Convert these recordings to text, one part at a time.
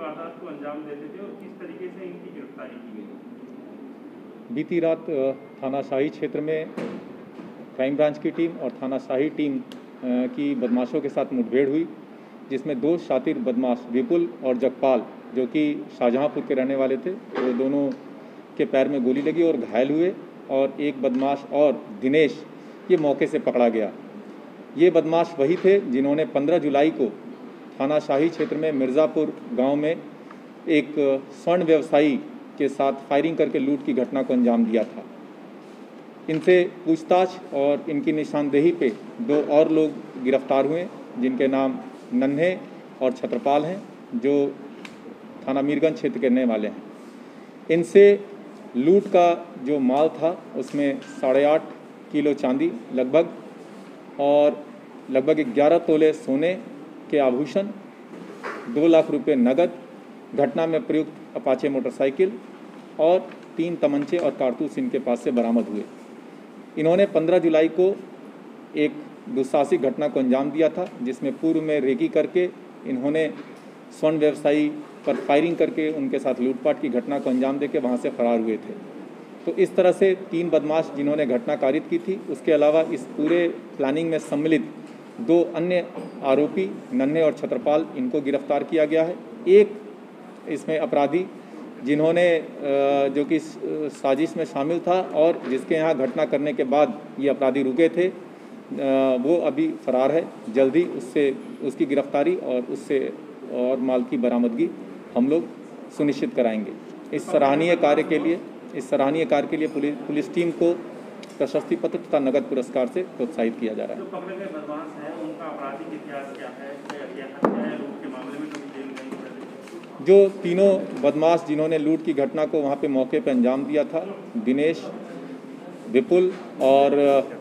वारदात को अंजाम देते थे और किस तरीके से इनकी गिरफ्तारी की गई? बीती रात थाना शाही क्षेत्र में क्राइम ब्रांच की टीम और थाना शाही टीम की बदमाशों के साथ मुठभेड़ हुई, जिसमें दो शातिर बदमाश विपुल और जगपाल, जो कि शाहजहांपुर के रहने वाले थे, वो दोनों के पैर में गोली लगी और घायल हुए। और एक बदमाश और दिनेश, ये मौके से पकड़ा गया। ये बदमाश वही थे जिन्होंने 15 जुलाई को थाना शाही क्षेत्र में मिर्ज़ापुर गांव में एक स्वर्ण व्यवसायी के साथ फायरिंग करके लूट की घटना को अंजाम दिया था। इनसे पूछताछ और इनकी निशानदेही पे दो और लोग गिरफ्तार हुए, जिनके नाम नन्हे और छत्रपाल हैं, जो थाना मीरगंज क्षेत्र के रहने वाले हैं। इनसे लूट का जो माल था उसमें 8.5 किलो चांदी लगभग और लगभग 11 तोले सोने के आभूषण, 2 लाख रुपए नगद, घटना में प्रयुक्त अपाचे मोटरसाइकिल और 3 तमंचे और कारतूस इनके पास से बरामद हुए। इन्होंने 15 जुलाई को एक दुस्साहसिक घटना को अंजाम दिया था, जिसमें पूर्व में रेकी करके इन्होंने स्वर्ण व्यवसायी पर फायरिंग करके उनके साथ लूटपाट की घटना को अंजाम देके वहां से फरार हुए थे। तो इस तरह से 3 बदमाश जिन्होंने घटना कारित की थी, उसके अलावा इस पूरे प्लानिंग में सम्मिलित 2 अन्य आरोपी नन्हे और छत्रपाल, इनको गिरफ्तार किया गया है। एक इसमें अपराधी जिन्होंने जो कि साजिश में शामिल था और जिसके यहाँ घटना करने के बाद ये अपराधी रुके थे, वो अभी फरार है। जल्दी उसकी गिरफ्तारी और उससे और माल की बरामदगी हम लोग सुनिश्चित कराएंगे। इस सराहनीय कार्य के लिए पुलिस टीम को प्रशस्ति पत्र तथा नगद पुरस्कार से प्रोत्साहित किया जा रहा है। जो पकड़े गए बदमाश हैं, उनका आपराधिक इतिहास क्या है? हत्या या लूट के मामले में कभी जेल गए? जो तीनों बदमाश जिन्होंने लूट की घटना को वहाँ पे मौके पर अंजाम दिया था, दिनेश, विपुल और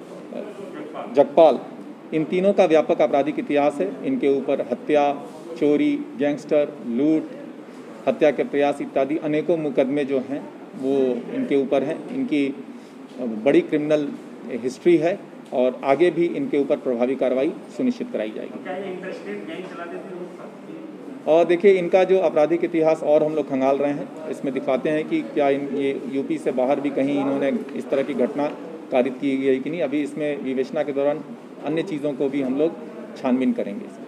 जगपाल, इन तीनों का व्यापक आपराधिक इतिहास है। इनके ऊपर हत्या, चोरी, गैंगस्टर, लूट, हत्या के प्रयास इत्यादि अनेकों मुकदमे जो हैं वो इनके ऊपर हैं। इनकी बड़ी क्रिमिनल हिस्ट्री है और आगे भी इनके ऊपर प्रभावी कार्रवाई सुनिश्चित कराई जाएगी। क्या ये इंटरस्टेट गैंग चलाते थे? और देखिए, इनका जो आपराधिक इतिहास और हम लोग खंगाल रहे हैं, इसमें दिखाते हैं कि क्या ये यूपी से बाहर भी कहीं इन्होंने इस तरह की घटना कारित की गई कि नहीं। अभी इसमें विवेचना के दौरान अन्य चीज़ों को भी हम लोग छानबीन करेंगे।